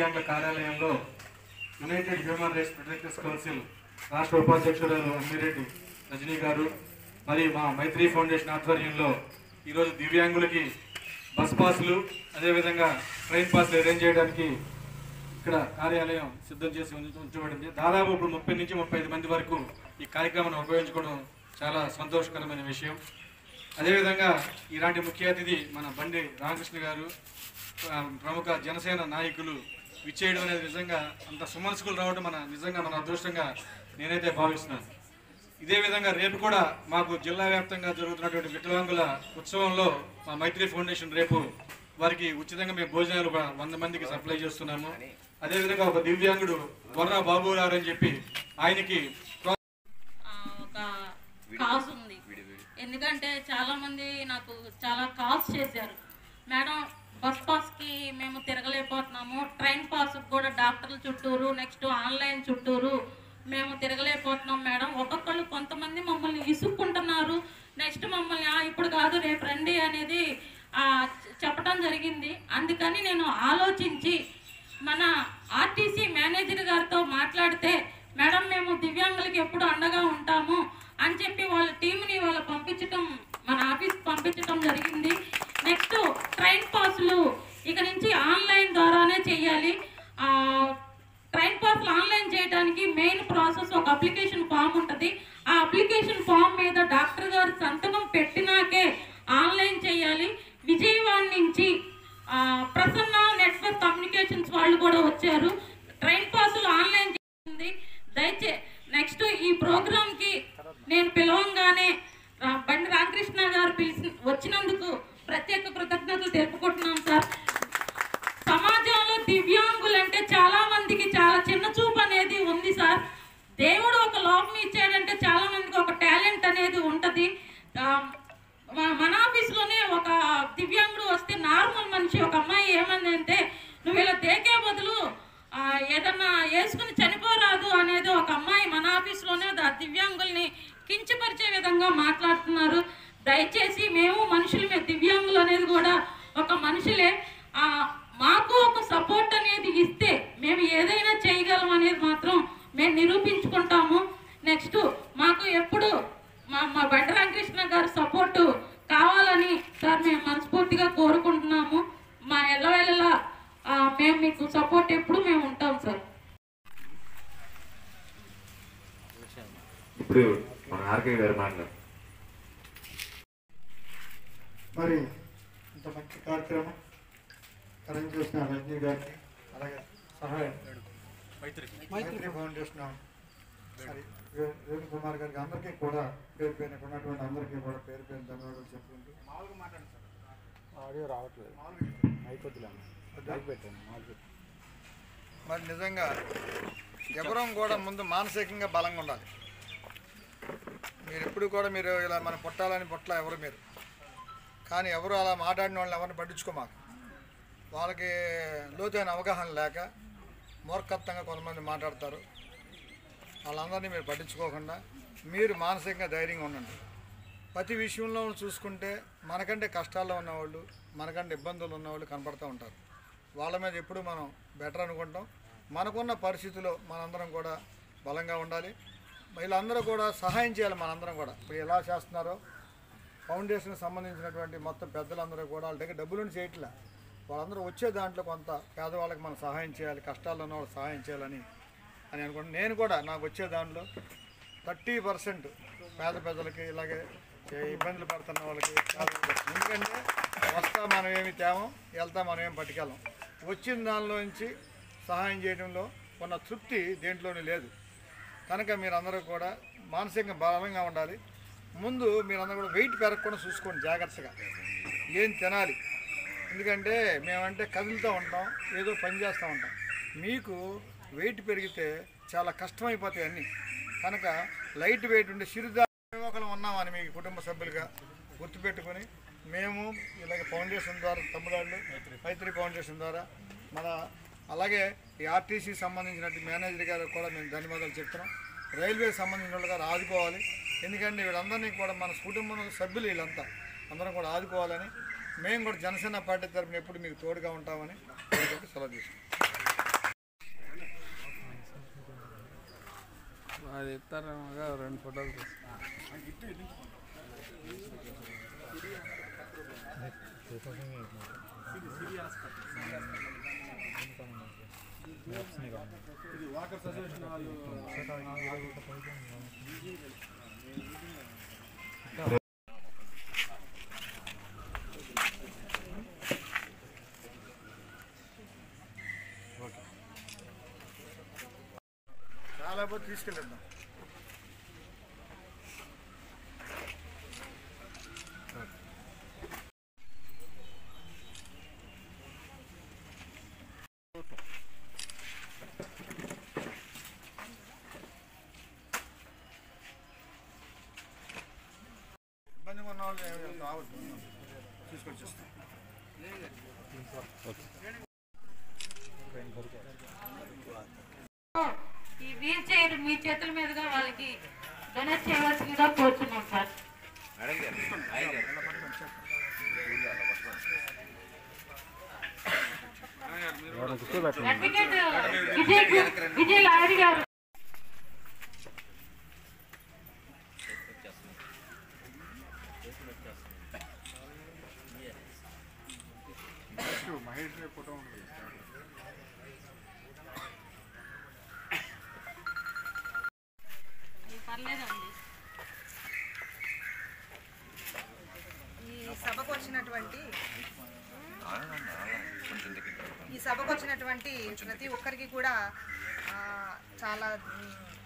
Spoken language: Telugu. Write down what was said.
దివ్యాంగుల కార్యాలయంలో United Human Rights Protectors Council రాష్ట్ర ఉపాధ్యక్షురాలు అమ్మిరెడ్డి గారు మరి మా మైత్రి ఫౌండేషన్ ఆధ్వర్యంలో ఈరోజు దివ్యాంగులకి బస్ పాసులు అదేవిధంగా ట్రైన్ పాసులు అరేంజ్ చేయడానికి ఇక్కడ కార్యాలయం సిద్ధం చేసి ఉంచబడింది. దాదాపు ఇప్పుడు 30 నుంచి 35 మంది వరకు ఈ కార్యక్రమాన్ని ఉపయోగించుకోవడం చాలా సంతోషకరమైన విషయం. అదేవిధంగా ఇలాంటి ముఖ్య అతిథి మన బండి రామకృష్ణ గారు, ప్రముఖ జనసేన నాయకులు విచ్చేయడం అనేది నిజంగా అంత సుమనసుకులు రావడం నిజంగా మన అదృష్టంగా నేనైతే భావిస్తున్నాను. ఇదే విధంగా రేపు కూడా మాకు జిల్లా వ్యాప్తంగా జరుగుతున్నటువంటి వికలాంగుల ఉత్సవంలో మా మైత్రి ఫౌండేషన్ రేపు వారికి ఉచితంగా మేము భోజనాలు 100 మందికి సప్లై చేస్తున్నాము. అదేవిధంగా ఒక దివ్యాంగుడు వర్ర బాబు గారు అని చెప్పి ఆయనకి ఒక కాజ్ ఉంది. ఎందుకంటే చాలా మంది నాకు చాలా కాల్స్ చేశారు, మేడం బస్ పాస్కి మేము తిరగలేకపోతున్నాము, ట్రైన్ పాస్కి కూడా డాక్టర్ల చుట్టూరు, నెక్స్ట్ ఆన్లైన్ చుట్టూరు మేము తిరగలేకపోతున్నాం మేడం. ఒక్కొక్కళ్ళు కొంతమంది మమ్మల్ని విసుక్కుంటున్నారు, నెక్స్ట్ మమ్మల్ని ఇప్పుడు కాదు రేపు రండి అనేది చెప్పడం జరిగింది. అందుకని నేను ఆలోచించి మన ఆర్టీసీ మేనేజర్ గారితో మాట్లాడితే, మేడం మేము దివ్యాంగులకి ఎప్పుడు అండగా ఉంటాము అని చెప్పి వాళ్ళ టీంని పంపించటం, మన ఆఫీస్కి పంపించటం జరిగింది. నెక్స్ట్ ట్రైన్ పాసులు ఇక నుంచి ఆన్లైన్ ద్వారానే చేయాలి. ట్రైన్ పాసులు ఆన్లైన్ చేయడానికి మెయిన్ ప్రాసెస్ ఒక అప్లికేషన్ ఫామ్ ఉంటుంది. ఆ అప్లికేషన్ ఫామ్ మీద డాక్టర్ గారు సంతకం పెట్టినాకే ఆన్లైన్ చేయాలి. విజయవాడ నుంచి ప్రసన్న నెట్వర్క్ కమ్యూనికేషన్స్ వాళ్ళు కూడా వచ్చారు. ట్రైన్ పాసులు ఆన్లైన్ చేసింది. దయచేసి నెక్స్ట్ ఈ ప్రోగ్రామ్కి నేను పిలవంగానే బండి రామకృష్ణ గారు వచ్చినందుకు ప్రత్యేక కృతజ్ఞతలు తెలుపుకుంటున్నాం సార్. సమాజంలో దివ్యాంగులంటే చాలా మందికి చాలా చిన్న చూపు అనేది ఉంది సార్. దేవుడు ఒక లోపం ఇచ్చాడంటే చాలా మందికి ఒక టాలెంట్ అనేది ఉంటుంది. మన ఆఫీస్లోనే ఒక దివ్యాంగుడు వస్తే నార్మల్ మనిషి ఒక అమ్మాయి ఏమందంటే, నువ్వు ఇలా దేకే బదులు ఏదన్నా వేసుకుని చనిపోరాదు అనేది ఒక అమ్మాయి మన ఆఫీస్లోనే దివ్యాంగుల్ని కించపరిచే విధంగా మాట్లాడుతున్నారు. దయచేసి మేము మనుషులమే, దివ్యాంగులు అనేది కూడా ఒక మనుషులే. మాకు ఒక సపోర్ట్ అనేది ఇస్తే మేము ఏదైనా చేయగలం అనేది మాత్రం మేము నిరూపించుకుంటాము. నెక్స్ట్ మాకు ఎప్పుడు మా బండి రామకృష్ణ గారి సపోర్టు కావాలని సార్ మేము మనస్ఫూర్తిగా కోరుకుంటున్నాము. మా ఎల్లవేళలా మేము మీకు సపోర్ట్ ఎప్పుడు మేము ఉంటాం సార్. ఇప్పుడు మన ఆర్కే గారు మాట్లాడారు. మరి ఇంత మంచి కార్యక్రమం అరేంజ్ చేసిన రజనీ గారికి, అలాగే సహాయం మైత్రి ఫౌండేషన్ వేణుకుమార్ గారికి, అందరికీ కూడా పేరు పేరున ఉన్నటువంటి అందరికీ కూడా పేరు పేరు ధన్యవాదాలు చెప్పుకుంటూ ఆడియో రావట్లేదు మరి నిజంగా ఎవరూ కూడా ముందు మానసికంగా బలంగా ఉండాలి. మీరు ఎప్పుడు కూడా మీరు ఇలా మనం పుట్టాలని పుట్ల ఎవరు మీరు కానీ ఎవరు అలా మాట్లాడిన వాళ్ళని ఎవరిని పట్టించుకోమాకు. వాళ్ళకి లోతైన అవగాహన లేక మూర్ఖత్వంగా కొంతమంది మాట్లాడతారు. వాళ్ళందరినీ మీరు పట్టించుకోకుండా మీరు మానసికంగా ధైర్యంగా ఉండండి. ప్రతి విషయంలో చూసుకుంటే మనకంటే కష్టాల్లో ఉన్నవాళ్ళు, మనకంటే ఇబ్బందులు ఉన్నవాళ్ళు కనపడుతూ ఉంటారు. వాళ్ళ మీద ఎప్పుడు మనం బెటర్ అనుకుంటాం. మనకున్న పరిస్థితుల్లో మనందరం కూడా బలంగా ఉండాలి. వీళ్ళందరూ కూడా సహాయం చేయాలి. మనందరం కూడా ఇప్పుడు ఎలా చేస్తున్నారో ఫౌండేషన్కి సంబంధించినటువంటి మొత్తం పెద్దలందరూ కూడా వాళ్ళ దగ్గర డబ్బులను చేయట్లే. వాళ్ళందరూ వచ్చే దాంట్లో కొంత పేదవాళ్ళకి మనం సహాయం చేయాలి, కష్టాల్లో ఉన్న వాళ్ళకి సహాయం చేయాలని అనుకుంటున్నాను. నేను కూడా నాకు వచ్చే దాంట్లో 30% పేద పెద్దలకి, ఇలాగే ఇబ్బందులు పడుతున్న వాళ్ళకి. ఎందుకంటే వస్తా మనం ఏమి తేమం, వెళ్తా మనం ఏం పట్టుకెళ్ళం. వచ్చిన దానిలో నుంచి సహాయం చేయడంలో ఉన్న తృప్తి దేంట్లోనే లేదు. కనుక మీరందరూ కూడా మానసికంగా బలంగా ఉండాలి. ముందు మీరందరూ కూడా వెయిట్ పెరగకుండా చూసుకోండి జాగ్రత్తగా. ఏం తినాలి, ఎందుకంటే మేమంటే కదులుతూ ఉంటాం, ఏదో పని చేస్తూ ఉంటాం. మీకు వెయిట్ పెరిగితే చాలా కష్టమైపోతాయి అన్నీ. కనుక లైట్ వెయిట్ ఉండే సిరిదాన్ని ఒకరు ఉన్నామని మీ కుటుంబ సభ్యులుగా గుర్తుపెట్టుకొని మేము ఇలాగే ఫౌండేషన్ ద్వారా, తమ్ముడాళ్ళు మైత్రి ఫౌండేషన్ ద్వారా మన అలాగే ఈ ఆర్టీసీకి సంబంధించినట్టు మేనేజర్ గారు కూడా మేము ధన్యవాదాలు చెప్తున్నాం. రైల్వేకి సంబంధించిన వాళ్ళు గారు ఆదుకోవాలి. ఎందుకంటే వీళ్ళందరినీ కూడా మన కుటుంబం సభ్యులు వీళ్ళంతా అందరం కూడా ఆదుకోవాలని మేము కూడా జనసేన పార్టీ తరఫున ఎప్పుడు మీకు తోడుగా ఉంటామని సెలవు తీసుకుంటాం. అది ఇస్తారేమోగా 2 ఫోటోలు ఇది వాకర్ సజెషన్ వాళ్ళు చాలా పోతే తీసుకెళ్ళిద్దాం. ఇబ్బందిగా ఉన్న వాళ్ళు రావద్దు, తీసుకొచ్చేస్తాం. ఈ వీల్ చైర్ మీ చేతుల మీదుగా వాళ్ళకి డొనేట్ చేయవలసిందిగా కోరుతున్నాం సార్. అడ్వకేట్ విజయ్ లాయర్ గారు. మహేష్ ఫోటో ఉంటుంది. పర్లేదండి. ఈ సభకు వచ్చినటువంటి ప్రతి ఒక్కరికి కూడా చాలా